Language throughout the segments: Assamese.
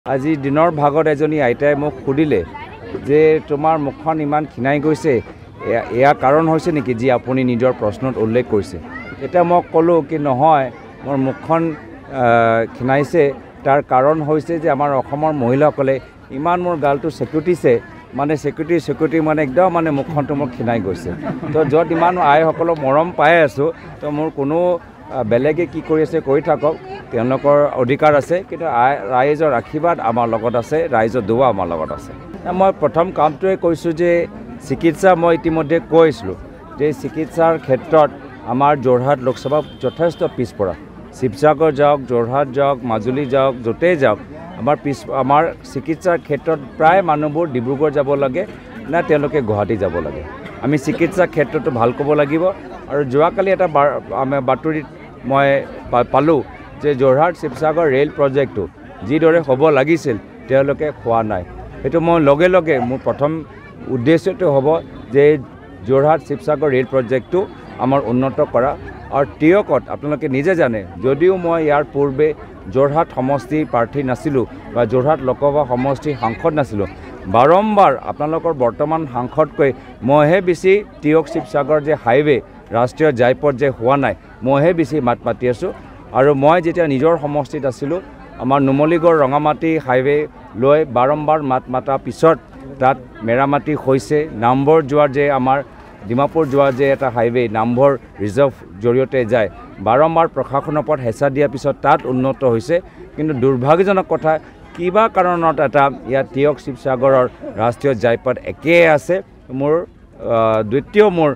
আজি দিনৰ ভাগত এজনী আইতাই মোক সুধিলে যে তোমাৰ মুখখন ইমান খিনাই গৈছে এয়া কাৰণ হৈছে নেকি যি আপুনি নিজৰ প্ৰশ্নত উল্লেখ কৰিছে এটা মই ক'লো কি নহয় মোৰ মুখখন খিনাইছে তাৰ কাৰণ হৈছে যে আমাৰ অসমৰ মহিলাসকলে ইমান মোৰ গালটো সেকুটিছে মানে সেকুটি মানে একদম মানে মুখখনটো মোৰ খিনাই গৈছে তো যত ইমান আইসকলক মৰম পাই আছো তো মোৰ কোনো বেলেগে কি কৰি আছে কৰি থাকক তেওঁলোকৰ অধিকাৰ আছে কিন্তু ৰাইজৰ আশীৰ্বাদ আমাৰ লগত আছে ৰাইজৰ দোৱা আমাৰ লগত আছে মই প্ৰথম কামটোৱে কৈছো যে চিকিৎসা মই ইতিমধ্যে কৈছিলো যে চিকিৎসাৰ ক্ষেত্ৰত আমাৰ যোৰহাট লোকসভা যথেষ্ট পিছপৰা শিৱসাগৰ যাওক যোৰহাট যাওক মাজুলী যাওক য'তে যাওক আমাৰ চিকিৎসাৰ ক্ষেত্ৰত প্ৰায় মানুহবোৰ ডিব্ৰুগড় যাব লাগে না তেওঁলোকে গুৱাহাটী যাব লাগে আমি চিকিৎসা ক্ষেত্ৰটো ভাল ক'ব লাগিব আৰু যোৱাকালি এটা বাতৰিত মই পালোঁ যে যোৰহাট শিৱসাগৰ ৰেল প্ৰজেক্টটো যিদৰে হ'ব লাগিছিল তেওঁলোকে খোৱা নাই সেইটো মই লগে লগে মোৰ প্ৰথম উদ্দেশ্যটো হ'ব যে যোৰহাট শিৱসাগৰ ৰেল প্ৰজেক্টটো আমাৰ উন্নত কৰা আৰু টিয়কত আপোনালোকে নিজে জানে যদিও মই ইয়াৰ পূৰ্বে যোৰহাট সমষ্টিৰ প্ৰাৰ্থী নাছিলোঁ বা যোৰহাট লোকসভা সমষ্টিৰ সাংসদ নাছিলোঁ বাৰম্বাৰ আপোনালোকৰ বৰ্তমান সাংসদকৈ মইহে বেছি টিয়ক শিৱসাগৰ যে হাইৱে ৰাষ্ট্ৰীয় জাইপথ যে হোৱা নাই মইহে বেছি মাত মাতি আছোঁ আৰু মই যেতিয়া নিজৰ সমষ্টিত আছিলোঁ আমাৰ নুমলীগড় ৰঙামাটি হাইৱে লৈ বাৰম্বাৰ মাত মাতা পিছত তাত মেৰামাটি হৈছে নামবৰ যোৱাৰ যে আমাৰ ডিমাপুৰ যোৱা যে এটা হাইৱে নামবৰ ৰিজাৰ্ভ জৰিয়তে যায় বাৰম্বাৰ প্ৰশাসনৰ ওপৰত হেঁচা দিয়াৰ পিছত তাত উন্নত হৈছে কিন্তু দুৰ্ভাগ্যজনক কথা কিবা কাৰণত এটা ইয়াত টিয়ক শিৱসাগৰৰ ৰাষ্ট্ৰীয় জাইপথ একেই আছে মোৰ দ্বিতীয় মোৰ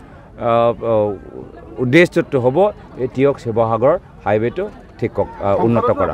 উদ্দেশ্যটো হ'ব এই টিয়ক শিৱসাগৰ হাইৱেটো ঠিক উন্নত কৰা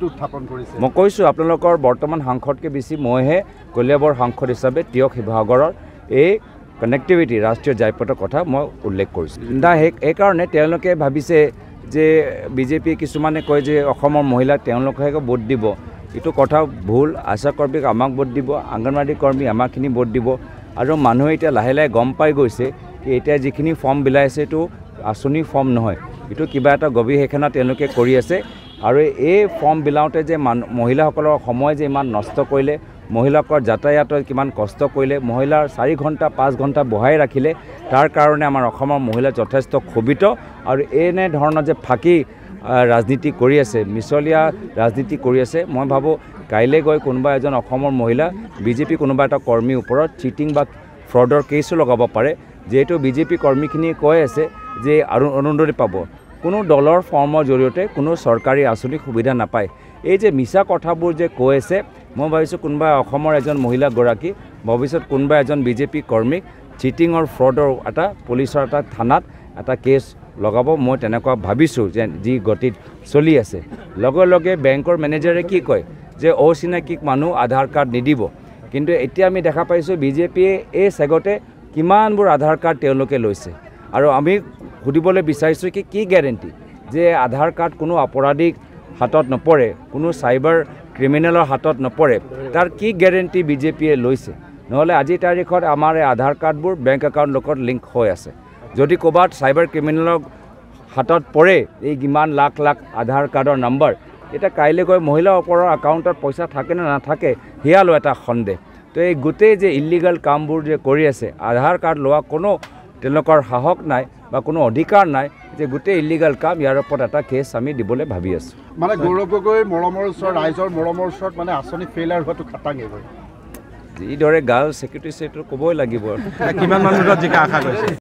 মই কৈছোঁ আপোনালোকৰ বৰ্তমান সাংসদকৈ বেছি মইহে কলিয়াবৰ সাংসদ হিচাপে টিয়ক শিৱসাগৰৰ এই কানেক্টিভিটি ৰাষ্ট্ৰীয় জাইপথৰ কথা মই উল্লেখ কৰিছোঁ সেইকাৰণে তেওঁলোকে ভাবিছে যে বিজেপি কিছুমানে কয় যে অসমৰ মহিলাক তেওঁলোকেহে ভোট দিব এইটো কথা ভুল আশা কৰ্মীক আমাক ভোট দিব অংগনবাড়ী কৰ্মী আমাকখিনি ভোট দিব আৰু মানুহে এতিয়া লাহে লাহে গম পাই গৈছে কি এতিয়া যিখিনি ফৰ্ম বিলাইছে এইটো আঁচনি ফৰ্ম নহয় এইটো কিবা এটা গৱেষণা তেওঁলোকে কৰি আছে আৰু এই ফৰ্ম বিলাওঁতে যে মহিলাসকলৰ সময় যে ইমান নষ্ট কৰিলে মহিলাকৰ যাতায়াতৰ কিমান কষ্ট কৰিলে মহিলাৰ 4 ঘণ্টা 5 ঘণ্টা বহাই ৰাখিলে তাৰ কাৰণে আমাৰ অসমৰ মহিলা যথেষ্ট ক্ষোভিত আৰু এনে ধৰণৰ যে ফাঁকি ৰাজনীতি কৰি আছে মিছলীয়া ৰাজনীতি কৰি আছে মই ভাবোঁ কাইলৈ গৈ কোনোবা এজন অসমৰ মহিলা বিজেপি কোনোবা এটা কৰ্মীৰ ওপৰত চিটিং বা ফ্ৰডৰ কেছো লগাব পাৰে যিহেতু বিজেপি কৰ্মীখিনিয়ে কৈ আছে যে অৰুণোদয় পাব কোনো দলৰ ফৰ্মৰ জৰিয়তে কোনো চৰকাৰী আঁচনি সুবিধা নাপায় এই যে মিছা কথাবোৰ যে কৈ আছে মই ভাবিছোঁ কোনোবা অসমৰ এজন মহিলাগৰাকী ভৱিষ্যত কোনোবা এজন বিজেপি কৰ্মীক চিটিঙৰ ফ্ৰডৰ এটা পুলিচৰ এটা থানাত এটা কেছ লগাব মই তেনেকুৱা ভাবিছোঁ যে যি গতিত চলি আছে লগে লগে বেংকৰ মেনেজাৰে কি কয় যে অচিনাকিক মানুহ আধাৰ কাৰ্ড নিদিব কিন্তু এতিয়া আমি দেখা পাইছোঁ বিজেপিয়ে এই চেগতে কিমানবোৰ আধাৰ কাৰ্ড তেওঁলোকে লৈছে আৰু আমি সুধিবলৈ বিচাৰিছোঁ কি গেৰেণ্টি যে আধাৰ কাৰ্ড কোনো অপৰাধীক হাতত নপৰে কোনো চাইবাৰ ক্ৰিমিনেলৰ হাতত নপৰে তাৰ কি গেৰেণ্টি বিজেপিয়ে লৈছে নহ'লে আজিৰ তাৰিখত আমাৰ এই আধাৰ কাৰ্ডবোৰ বেংক একাউণ্ট লগত লিংক হৈ আছে যদি ক'ৰবাত চাইবাৰ ক্ৰিমিনেলৰ হাতত পৰে এই কিমান লাখ লাখ আধাৰ কাৰ্ডৰ নম্বৰ এতিয়া কাইলৈ গৈ মহিলাৰ ওপৰৰ একাউণ্টত পইচা থাকে নে নাথাকে সেয়ালৈ এটা সন্দেহ তো এই গোটেই যে ইলিগেল কামবোৰ যে কৰি আছে আধাৰ কাৰ্ড লোৱা কোনো তেওঁলোকৰ সাহস নাই বা কোনো অধিকাৰ নাই যে গোটেই ইলিগেল কাম ইয়াৰ ওপৰত এটা কেছ আমি দিবলৈ ভাবি আছোঁ মানে গৌৰৱ গগৈ মৰমৰ ওচৰত ৰাইজৰ মৰমৰ ওচৰত মানে আঁচনি ফেইলাৰ হোৱাটো খাটাঙে হয় যিদৰে গাৰ্ল ছেক্ৰেটাৰী ক'বই লাগিব কিমান মানুহ জিকা আশা কৰিছে